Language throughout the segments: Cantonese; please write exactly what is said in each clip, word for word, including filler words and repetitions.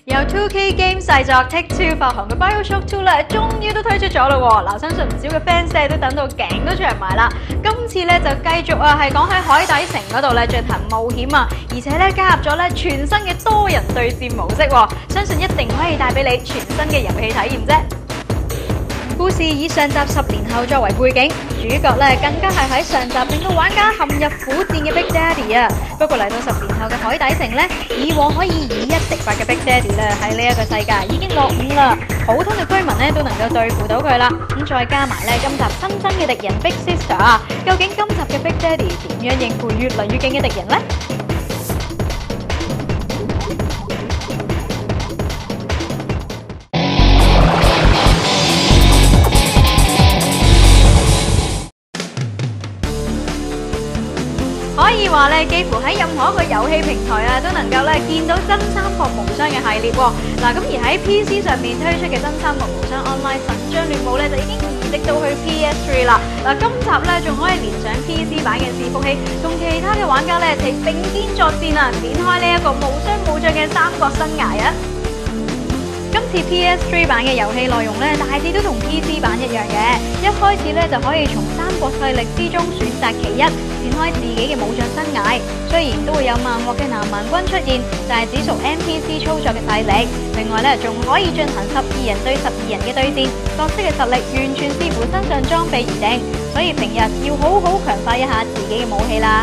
由 two K Games 製作 Take Two 發行嘅 BioShock Two 咧，終於都推出咗啦喎！嗱，相信唔少嘅 fans 咧都等到頸都長埋啦。今次咧就繼續啊，係講喺海底城嗰度咧進行冒險啊，而且咧加入咗咧全新嘅多人對戰模式喎，相信一定可以帶俾你全新嘅遊戲體驗啫。故事以上集十年後作為背景，主角咧更加係喺上集令到玩家陷入苦戰嘅 Big Daddy 啊！不過嚟到十年後嘅海底城咧，以往可以以一敵百嘅 Big Daddy 咧喺呢一個世界已經落伍啦，普通嘅居民咧都能夠對付到佢啦。咁再加埋咧今集新增嘅敵人 Big Sister 啊，究竟今集嘅 Big Daddy 點樣應付越嚟越勁嘅敵人呢？可以話咧，幾乎喺任何一個遊戲平台啊，都能夠咧見到真三國無雙嘅系列喎。嗱，咁而喺 P C 上面推出嘅真三國無雙 Online 神章亂舞咧，就已經移植到去 P S 三啦。嗱，今集咧仲可以連上 P C 版嘅伺服器，同其他嘅玩家咧一齊並肩作戰啊，展開呢一個無雙無將嘅三國生涯啊！今次 P S 三版嘅遊戲內容咧，大致都同 P C 版一樣嘅。一開始咧就可以從三國勢力之中選擇其一，展開自己嘅武將生涯。雖然都會有萬獲嘅南蠻軍出現，但係只屬 N P C 操作嘅勢力。另外咧，仲可以進行十二人對十二人嘅對戰，角色嘅實力完全視乎身上裝備而定。所以平日要好好強化一下自己嘅武器啦。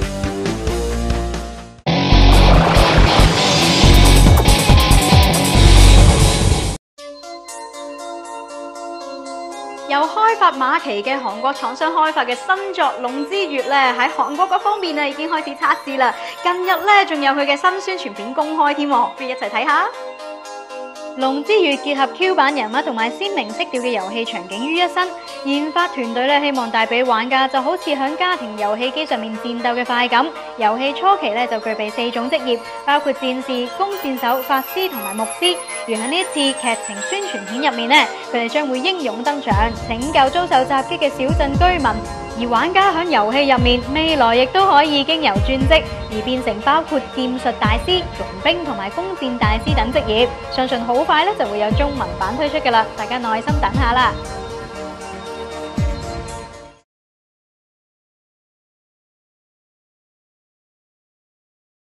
由開發馬奇嘅韓國廠商開發嘅新作《龍之月》咧，喺韓國嗰方面啊已經開始測試啦。近日咧仲有佢嘅新宣傳片公開添，不如一齊睇下。《龍之月》結合 Q 版人物同埋鮮明色調嘅遊戲場景於一身，研發團隊咧希望帶俾玩家就好似響家庭遊戲機上面戰鬥嘅快感。遊戲初期咧就具備四種職業，包括戰士、弓箭手、法師同埋牧師。而喺呢一次劇情宣傳片入面咧，佢哋將會英勇登場，拯救遭受襲擊嘅小鎮居民。而玩家喺遊戲入面，未來亦都可以經由轉職而變成包括劍術大師、傭兵同埋弓箭大師等職業。相信好快咧就會有中文版推出㗎喇，大家耐心等下啦。